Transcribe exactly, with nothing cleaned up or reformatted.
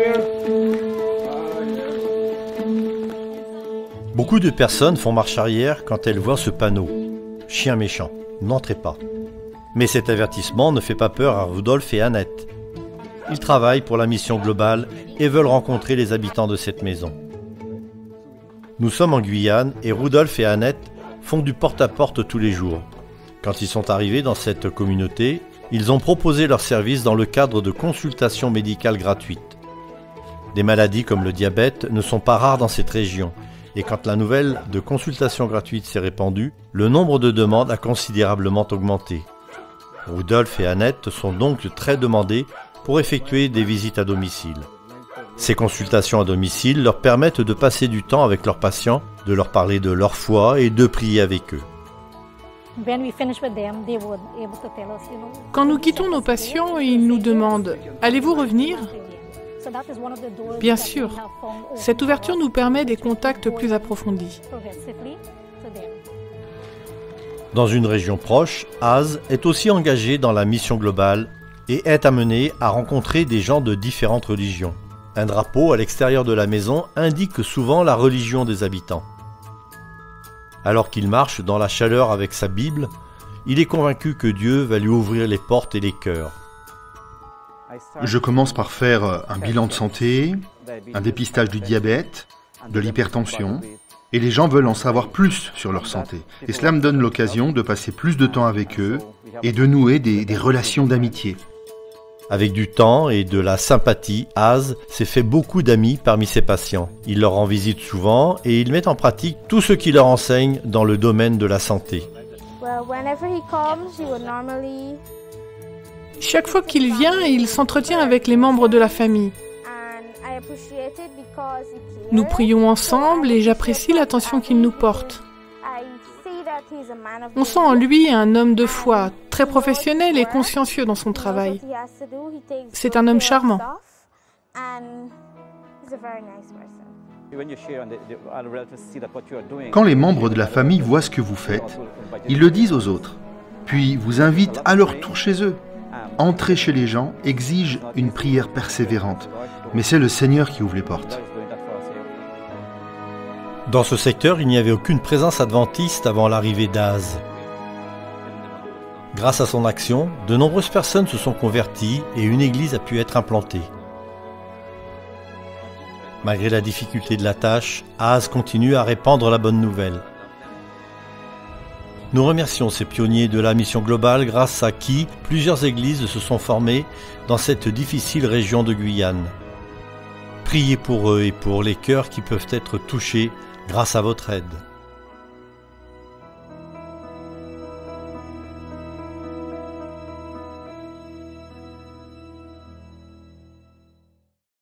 Beaucoup de personnes font marche arrière quand elles voient ce panneau. Chien méchant, n'entrez pas. Mais cet avertissement ne fait pas peur à Rudolf et Annette. Ils travaillent pour la mission globale et veulent rencontrer les habitants de cette maison. Nous sommes en Guyane et Rudolf et Annette font du porte-à-porte tous les jours. Quand ils sont arrivés dans cette communauté, ils ont proposé leurs services dans le cadre de consultations médicales gratuites. Des maladies comme le diabète ne sont pas rares dans cette région et quand la nouvelle de consultation gratuite s'est répandue, le nombre de demandes a considérablement augmenté. Rudolf et Annette sont donc très demandés pour effectuer des visites à domicile. Ces consultations à domicile leur permettent de passer du temps avec leurs patients, de leur parler de leur foi et de prier avec eux. Quand nous quittons nos patients, ils nous demandent « Allez-vous revenir ?» Bien sûr, cette ouverture nous permet des contacts plus approfondis. Dans une région proche, Az est aussi engagé dans la mission globale et est amené à rencontrer des gens de différentes religions. Un drapeau à l'extérieur de la maison indique souvent la religion des habitants. Alors qu'il marche dans la chaleur avec sa Bible, il est convaincu que Dieu va lui ouvrir les portes et les cœurs. Je commence par faire un bilan de santé, un dépistage du diabète, de l'hypertension, et les gens veulent en savoir plus sur leur santé. Et cela me donne l'occasion de passer plus de temps avec eux et de nouer des, des relations d'amitié. Avec du temps et de la sympathie, Az s'est fait beaucoup d'amis parmi ses patients. Il leur rend visite souvent et il met en pratique tout ce qu'il leur enseigne dans le domaine de la santé. Chaque fois qu'il vient, il s'entretient avec les membres de la famille. Nous prions ensemble et j'apprécie l'attention qu'il nous porte. On sent en lui un homme de foi, très professionnel et consciencieux dans son travail. C'est un homme charmant. Quand les membres de la famille voient ce que vous faites, ils le disent aux autres, puis vous invitent à leur tour chez eux. Entrer chez les gens exige une prière persévérante, mais c'est le Seigneur qui ouvre les portes. Dans ce secteur, il n'y avait aucune présence adventiste avant l'arrivée d'Az. Grâce à son action, de nombreuses personnes se sont converties et une église a pu être implantée. Malgré la difficulté de la tâche, Az continue à répandre la bonne nouvelle. Nous remercions ces pionniers de la mission globale grâce à qui plusieurs églises se sont formées dans cette difficile région de Guyane. Priez pour eux et pour les cœurs qui peuvent être touchés grâce à votre aide.